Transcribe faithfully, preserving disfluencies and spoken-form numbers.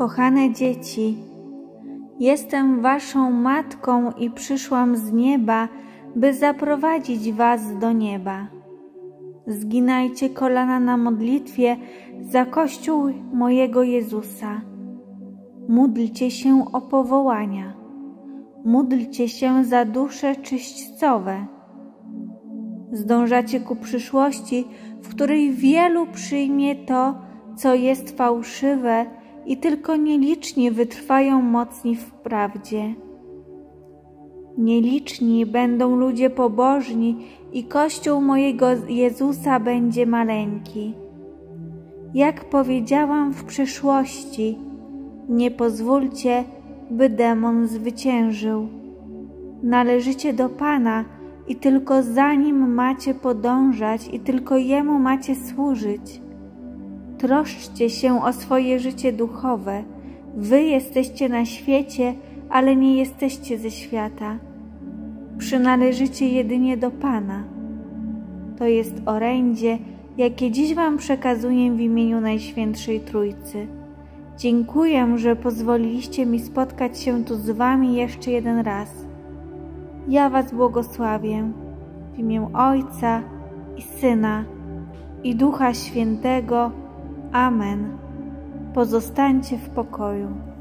Kochane dzieci, jestem waszą matką i przyszłam z nieba, by zaprowadzić was do nieba. Zginajcie kolana na modlitwie za Kościół mojego Jezusa. Módlcie się o powołania. Módlcie się za dusze czyśćcowe. Zdążacie ku przyszłości, w której wielu przyjmie to, co jest fałszywe, i tylko nieliczni wytrwają mocni w prawdzie. Nieliczni będą ludzie pobożni i Kościół mojego Jezusa będzie maleńki. Jak powiedziałam w przeszłości, nie pozwólcie, by demon zwyciężył. Należycie do Pana i tylko za Nim macie podążać i tylko Jemu macie służyć. Troszczcie się o swoje życie duchowe. Wy jesteście na świecie, ale nie jesteście ze świata. Przynależycie jedynie do Pana. To jest orędzie, jakie dziś wam przekazuję w imieniu Najświętszej Trójcy. Dziękuję, że pozwoliliście mi spotkać się tu z wami jeszcze jeden raz. Ja was błogosławię w imię Ojca i Syna i Ducha Świętego. Amen. Pozostańcie w pokoju.